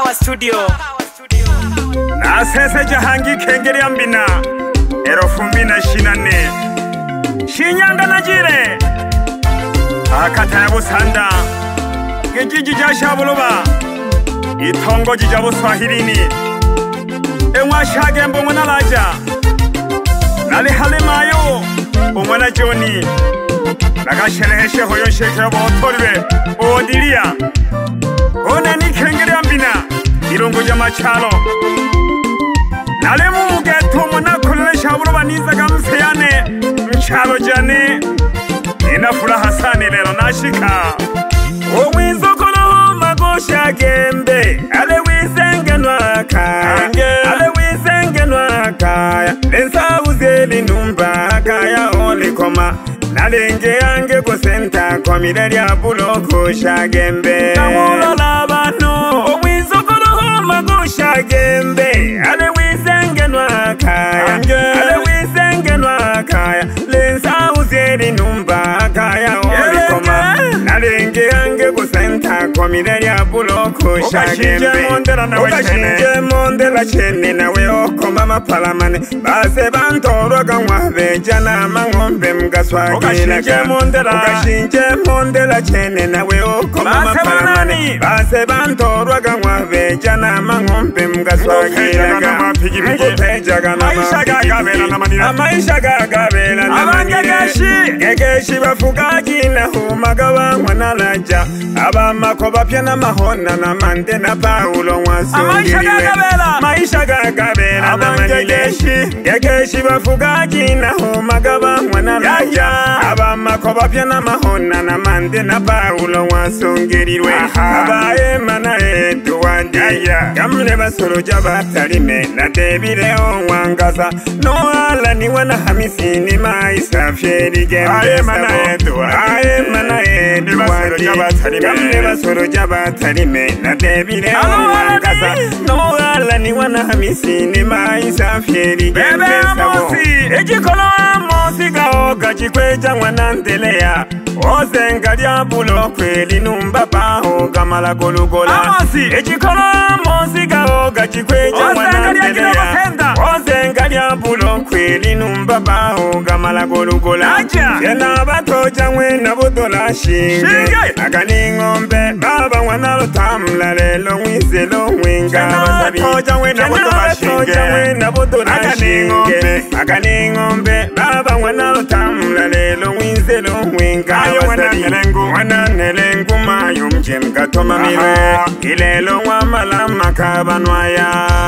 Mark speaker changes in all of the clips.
Speaker 1: Power Studio.
Speaker 2: Nasese jahangi kengeri ambina erofumbi na shinane Shinyanga na jire akata ya busanda Gejiji jasha buluba Itongo jijabu swahilini Ewa shage mbo mwana laja Nali halimayo umwana joni Nagashereheshe hoyo sheke botorwe Odilia One ni kengeri ambina Irungu jamachalo Nale mugetu munakulele shabuluba nizaga mseyane Mchalo jane Ina furaha sani lelo nashika Uwizo kono magosha gembe Ale wizenge nwakaya Ale wizenge nwakaya Lensa uzeli numba kaya oli koma Nalenge yange kusenta kwa mileli ya buloko shagembe Namulo labano Uwizo kono magosha gembe Ale wizenge nwakaya Ale wizenge nwakaya Lensa uzeli numba kaya oli koma Nalenge yange kusenta kwa mileli ya buloko shagembe Ukashinje mondela chene nawe okoma mapalamane Base bantoroga mwabeja na mangombe mgaswagila Ukashinje mondela chene nawe okoma mapalamane Base bantoroga mwabeja na mangombe mgaswagila Mukupejaga na mapigipigi Amaisha gagabela na manire Gegeshi bafugaji na humaga wangwa na laja Abamako bapya na mahona na mande na paulo wasungiriwe Maisha gagabela na manire Gegeshi bafugaji na humaga wangwa na laja Abamako bapya na mahona na mande na paulo wasungiriwe Abaye mana eduwandi Gamle basoro jabatalime na debile onwangaza Noala ni wana hamisini maisa fyeri gembe Aye mana eduwandi Gamle basoro jabatalime na debile onwangaza Noala ni wana hamisini maisa fyeri gembe sabo Ejikolo amosi gaoga chikweja mwanandelea Ozenga diabulo kweli numba baho gamala golugola Amosi Ejikolo amosi gaoga chikweja mwanandelea Ozenga diabulo kweli numba baho gamala golugola Yena batoja mwena budola shinge Agani ngombe baba wanalo tamla lelo mwizelo mwinga Batoja mwena budola shinge Agani ngombe baba wanalo tamla lelo mwizelo mwinga Wananelengu mayu mjem katoma miwe Ilelo wa malama kabanwaya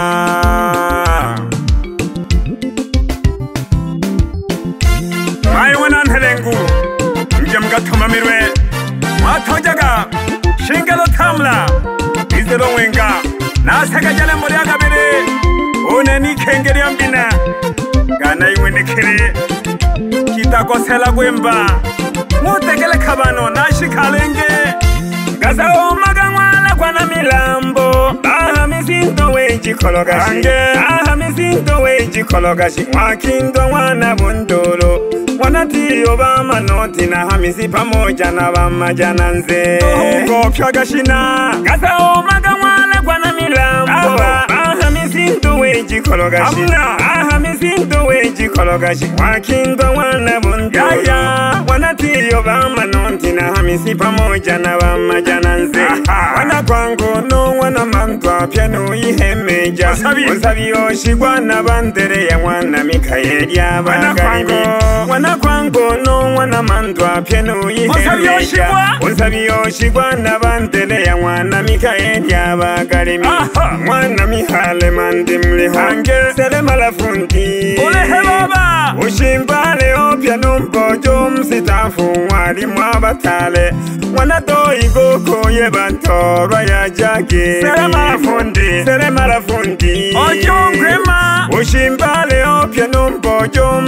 Speaker 2: Mayu wananelengu mjem katoma miwe Watojaga shingelo tamla Izelo wenga Nasaka jale moriaga bire Uneni kengeri ambina Gana iwe nekere Kitako sela gwemba Mutekele kabano nashikalenge Gaza umagangwala kwa na milambo Aha mizinto weji kologashi Aha mizinto weji kologashi Wakindo wana bundolo Wanatiyo bama noti na hamisi pamoja na bama jananze Uko pyagashina Gaza umagangwala kwa na milambo Aha mizinto weji kologashi Aha mizinto weji kologashi Wakindo wana bundolo Wanatiyo bama noti na hamisi pamoja na bama jananze Wana kwangu no wana mantwa piano ihemeja Unsabi oshigwa na bandere ya wana Mikaeli ya bagarimi Wana kwangu no wana mantwa piano ihemeja Unsabi oshigwa na bandere ya wana Mikaeli ya bagarimi Wana mihale mandi mlihange Sele malafundi Ulehe baba Ushimbale o piano mpojo msitafu wali mwabatale Wanato igoko yebantoro ya jage Sere malafundi Ojongwema Ushimbale o piano mpojo msitafu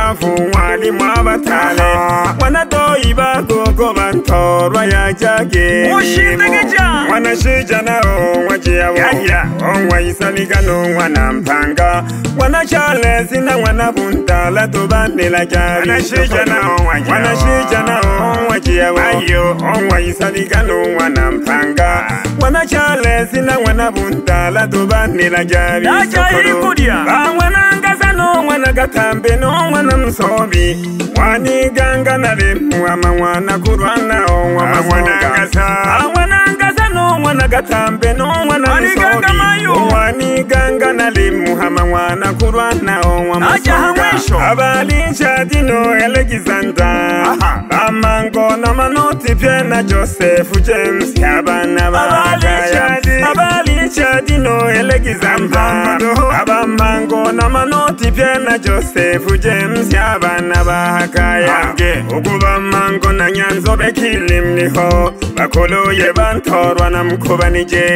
Speaker 2: Bukavu wali mwabatale Wanadoi bagogo bantorwa ya jage Wanashija nao wajiawo Waisaliga no wanampanga Wanachalezi na wanabuntala Tubanila jari Wanashija nao wajiawo Waisaliga no wanampanga Wanachalezi na wanabuntala Tubanila jari Wanangaza no wanagatambe no wanamsobi Waniganga na limu ama wanakurwana o Wanangaza no wanagatambe no wanamsobi Waniganga na limu ama wanakurwana o Abalisha dino Alexander Amango na manoti pena Joseph James Yabana Bakaya Abalisha dino Alexander Abamango na manoti pena Joseph James Yabana Bakaya Ukuba mango na nyanzo bekilim niho Bakolo yebantorwa na mkubanije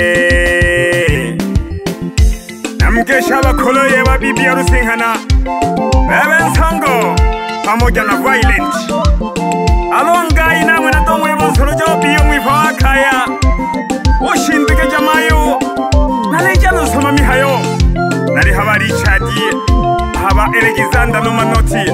Speaker 2: Namkesha bakolo yeba bibi ya rusinghana Beben Sango pamoja na Violent Alonga ina mwana dongo yeba nsorojo biyo mwifa kaya Oshindike jamayo Naleja nusoma mihayo Nari haba Richard Haba Alexander no manoti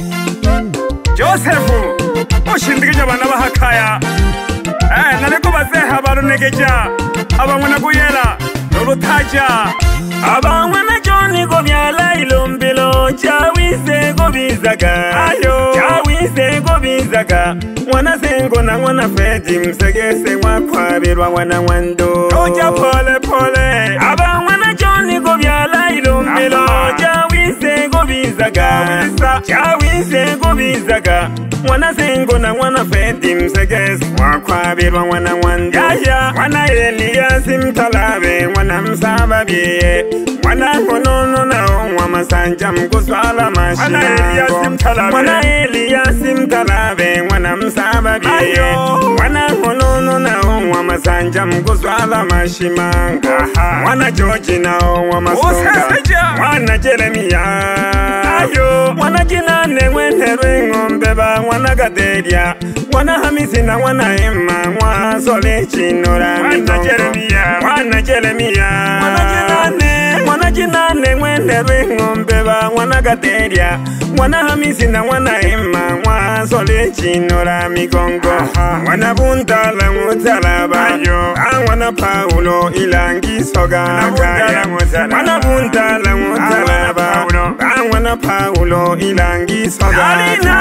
Speaker 2: Joseph Oshindike jabana bahakaya Nareko bazeha barunegeja Abamwana guyela Nurutaja Abamwana Johnny gobyala ilombelo Chawize gobizaga Chawize gobizaga Mwana sengo na mwana Fredi Msegese wakwabirwa wana wando Oja pole pole Abamwana Johnny gobyala ilombelo Chawize gobizaga Chawize gobizaga Mwana sengo na mwana Fredi Msegese wakwabirwa wana wando Mwana Elias Mtalabe Mwana Msababiye Mwana Ngonono na Onwa Masanja Mkuswala Mashimango Mwana Elias Mtalabe Mwana Msababiye Mwana Ngonono na Onwa Masanja Mkuswala Mashimango Mwana George na Onwa Masonga Mwana Jeremia Mwana Jinane Mwenterwe Ngombeba Mwana Gaderia Mwana Hamisi na Mwana Emma Mwana Sole Chinora Mwana Jeremia Mwana Jinane Mwenterwe Ngombeba Mwana Gaderia Mwana Hamisi na Mwana Emma Mwana Sole Chinora Migongo Mwana Buntala Mutalaba Mwana Paulo Ilangi Soga Mwana Buntala Mutalaba Mwana Paulo Ilangi Soga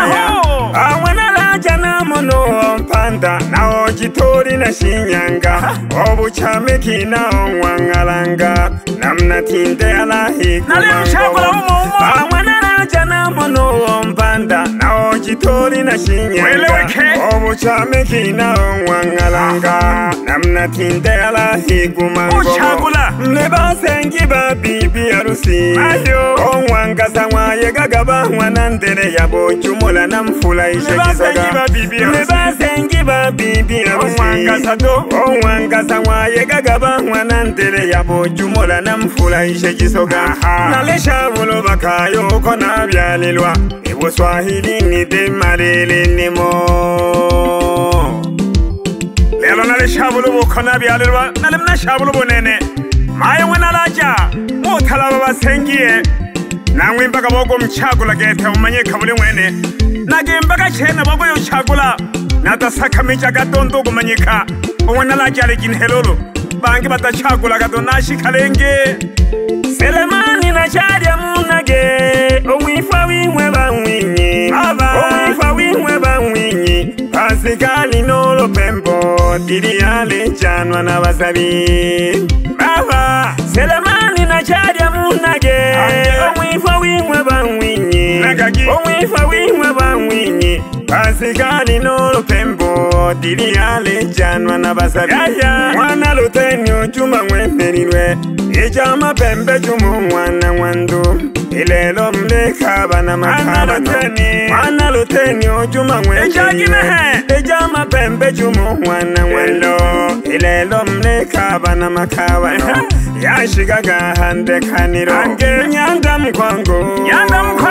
Speaker 2: Mwana Lajana Mono Panda Na Ojitori na Shinyanga Obuchameki na Onwangalanga Namna Tinde Alahi Kumango Mwana Lajana Mono Panda Na Ojitori na Shinyanga Obuchameki na Onwangalanga Namna Tinde Alahi Kumango Neba sengi ba bibi arusi Onwangaza mwaye gagaba Mwanandere yabo Jumula na mfula ishe kisoga Neba sengi ba bibi arusi Onwangaza mwaye gagaba Mwanandere yabo Jumula na mfula ishe kisoga Nalesha vulo bakayo kona byalilwa Ibo Swahili ni de marele nimo Lelo nalesha vulo bukona byalilwa Nalemna shabulu bunene Maye mwana laja Mutalaba basengiye Nangwe mpaka bogo mchagula gete umanyeka buli mwene Nage mpaka chena bogo yochagula Natasaka meja gadondo kumanyika Mwana laja legin helolo Bangi batachagula gadonashi kalenge Selemani na chadia munage Owifa wimwe bamwinyi Owifa wimwe bamwinyi Pasikali nolo pembo Didi ale janwa na wasabi Baba Selemani na chadia munage Owifa wimwe bamwinyi Owifa wimwe bamwinyi Pasikali nolo pembo Didi ale janwa na wasabi Mwana luteni ujuma mwemelilwe Ijama pembe jumu mwana wandu Ilelo mleka bana makabano Mwana luteni ujuma mwemelilwe Ijama pembe jumu mwana wandu Ilelo mleka bana makabano Yashigaga hande kaniro Nyanda mkwangu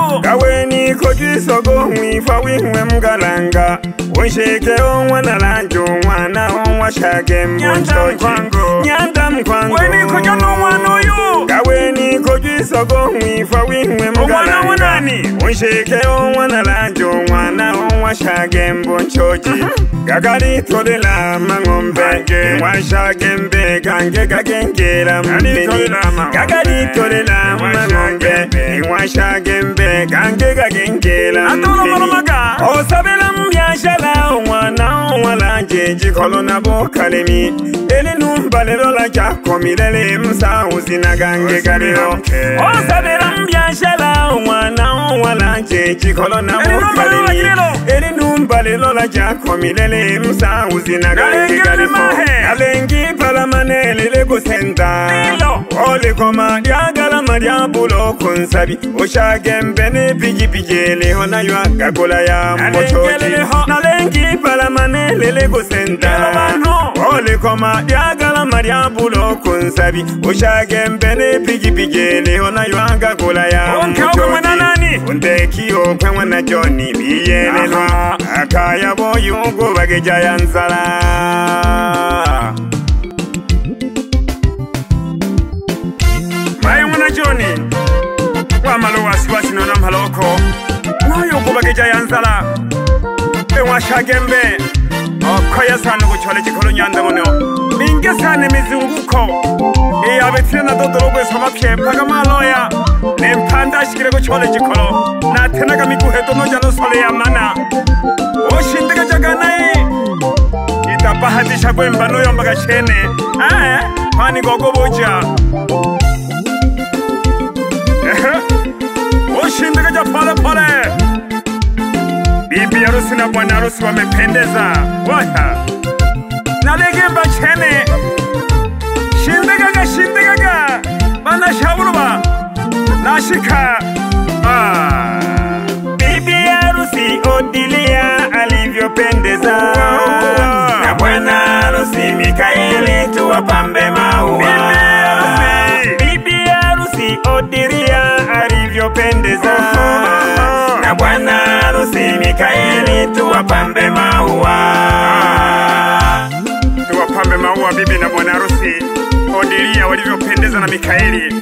Speaker 2: Gaweni kojisogo mwifa wimwe mgalanga Unshike onwana lanjo mwana onwa shage mbonchoji Nyanda mkwango Weni kujano mwano yu Gaweni kojisogo mwifa wimwe mgalanga Unshike onwana lanjo mwana onwa shage mbonchoji Gagari tolela mangombe Nwa shage mbe gange gagengela mbeni Gagari tolela mangombe Nwa shage mbe gange gagengela mbeni Osabela mbyashala omwana omwalanje jikolo nabo kalemi Eli numbalelo la jakomi lele msauzi na gange galero Osabela mbyashala omwana omwalanje jikolo nabo kalemi Eli numbalelo la jakomi lele msauzi na gange galero Alengi palamane lele kusenda Ole koma diagala madia bulo kunsabi Oshage mbene pigi pigele hona ywa kakola ya mochoji Nalengi palamane lele kusenda Ole koma diagala madia bulo kunsabi Oshage mbene pigi pigele hona ywa kakola ya mochoji Undeki okwe mwana Johnny biyelelwa Akaya boyu kubageja ya nzala Mwana Johnny Wamalo wasiwasi nona mhaloko Wayo kubageja ya nzala Ewa shagembe Okoya sana kuchole chikolo nyanda mono Minge sana mizunguko Iya betire na dodorogwe somapye Paga maloya Nempanda shikire kuchole chikolo Na tenaga mikuheto noja no sole ya mana Oshindega jaganai Itapahadisha kwemba no yombaga chene Pani gogo boja Oshindega ja pole pole Bibi harusi na bwana harusi wamependeza Wata Nalegimba chene Shindega Bana shaburuba Nashika Bibi harusi Odilia alivyopendeza Na bwana harusi Mikaeli tuwapambe maua Bibi harusi Odilia alivyopendeza Na bwana harusi Mikaeli tuwapambe maua Tuwapambe maua bibi na bwana harusi Odilia walivyopendeza na Mikaeli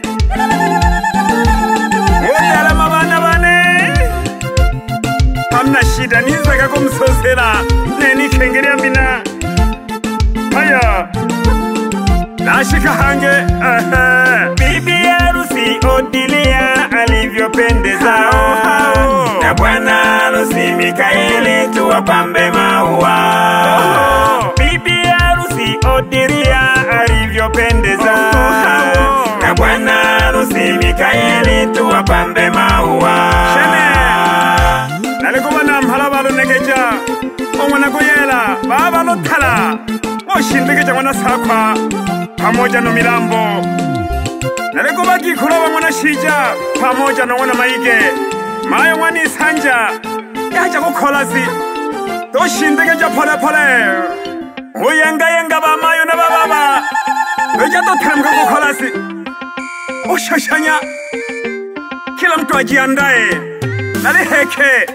Speaker 2: Udala mabana bane Hamna shida nizaga kumsosela Neni kengeri ambina Haya Nashika hange Bibi harusi Odilia alivyopendeza Na bwana harusi Mikaeli tuwapambe maua Bibi harusi Odilia alivyopendeza Na bwana harusi Mikaeli tuwapambe maua Nalikuwa na mhalabalo negeja Omwana kuyela baba lotala Oshindegeja mwana sakwa Pamoja no milambo Nalikuwa kikulowa mwana shija Pamoja no mwana maige Mayo mwani sanja Yaja kukolasi Toshindegeja pole pole Uyenga ba mayo na baba Weja dotemka kukolasi Ushashanya Kila mtu ajiandae Naliheke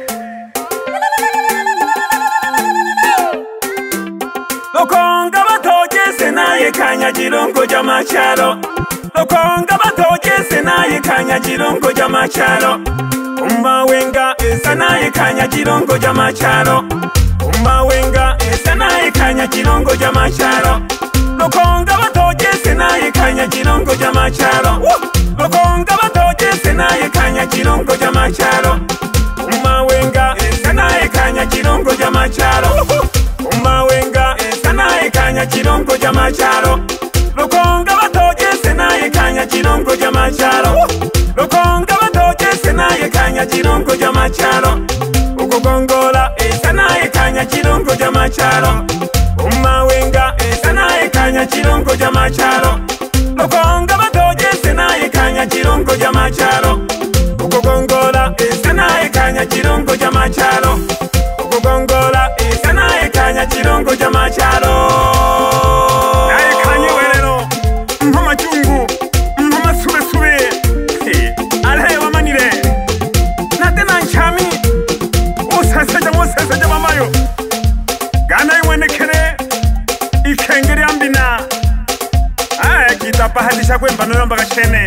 Speaker 2: Lokonga batogese naye kanya jirongo jamachalo Lokonga batogese naye kanya jirongo jamachalo Umba wenga esa naye kanya jirongo jamachalo Umba wenga esa naye kanya jirongo jamachalo Lokonga batogese naye kanya jirongo jamachalo Lokonga batogese naye kanya jirongo jamachalo Umba wenga esa naye kanya jirongo jamachalo Umba wenga esa naye kanya jirongo jamachalo Lokonga batogese naye kanya jirongo jamachalo Lokonga batogese naye kanya jirongo jamachalo Ukogongola esa naye kanya jirongo jamachalo Umba wenga esa naye kanya jirongo jamachalo Lokonga batogese naye kanya jirongo jamachalo Ukogongola esa naye kanya jirongo jamachalo Ukogongola esa naye kanya jirongo jamachalo Naye kanya welero Mpama chungu Mpama sube sube Alhe wamanire bahati shagwemba noyomba gachene.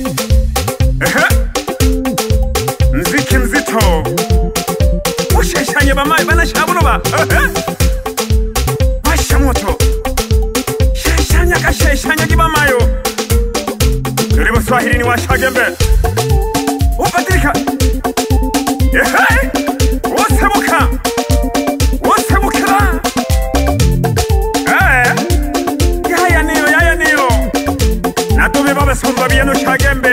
Speaker 2: Mziki mzito usheshanye bamayi banashaburuba. Washa moto sheshanya kasheshanya kibamayo. Turi Buswahili ni washagembe upatirika. Wosebuka wosebukira. Yaya niyo natube babasumba biyano shagembe.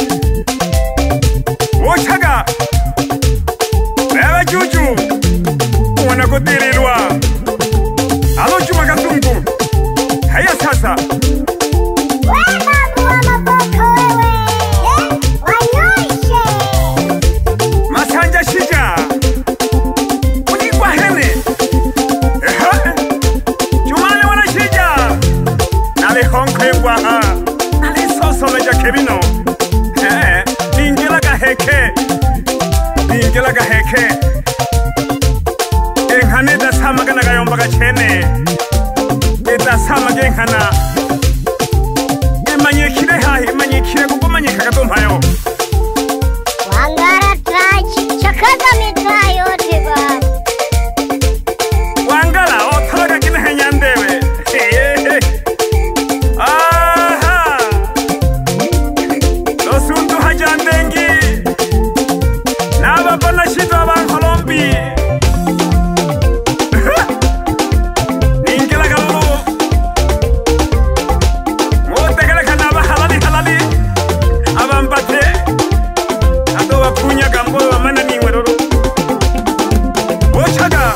Speaker 2: Wochaga baba juju wanakudirirwa. Alo Juma Kazungu, haya sasa. Masanja shija unikwa hene. Jumane wana shija nale honke ngwaha nale soso meja kebino. Ningela gaheke enkhane da sama kana kayomba gachene eta sama genkhana emanyekile hahi emanyekile kupomanyeka katompayo.
Speaker 1: Wangara trachi chakaga mitrayo tiba.
Speaker 2: Wangala othoga kine henyandewe. Aha losundu hajandengi naba bana shitwa ban Kolombi. Ningela galulu motegele kanaba halali abambate adoba punya gambo amana niwe roro. Wochaga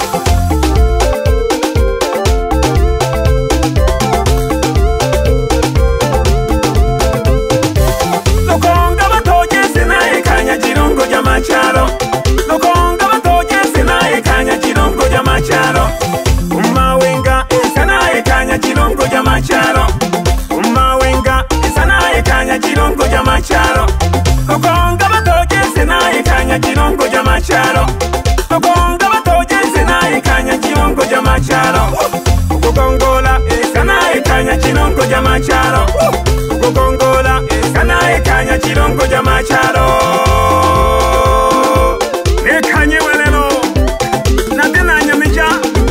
Speaker 2: lokonga batoje sinaye kanya jirongo jamacharo. Lokonga batoje sinaye kanya jirongo jamacharo. Umawenga sinaye kanya jirongo jamacharo. Umawenga sinaye kanya jirongo jamacharo. Lokonga batoje sinaye kanya jirongo jamacharo. Lokonga batoje sinaye kanya jirongo jamacharo. Ugongola sinaye kanya jirongo jamacharo. Ugongola sinaye kanya jirongo jamacharo. Nekanye welelo natena nyamija.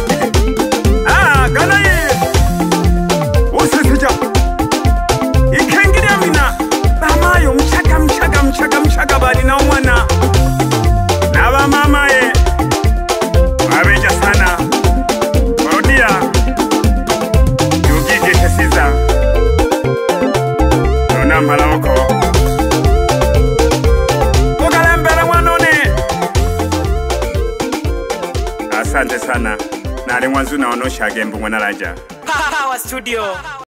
Speaker 2: Ganaye usisija ikengire amina bamayo mchaga bali na umwana naba mamaye abeja sana Rodia yugige kesiza nona maloko ukalembele mwanone. Asante sana nali mwanzu naonosha gembu mwana raja Power Studio.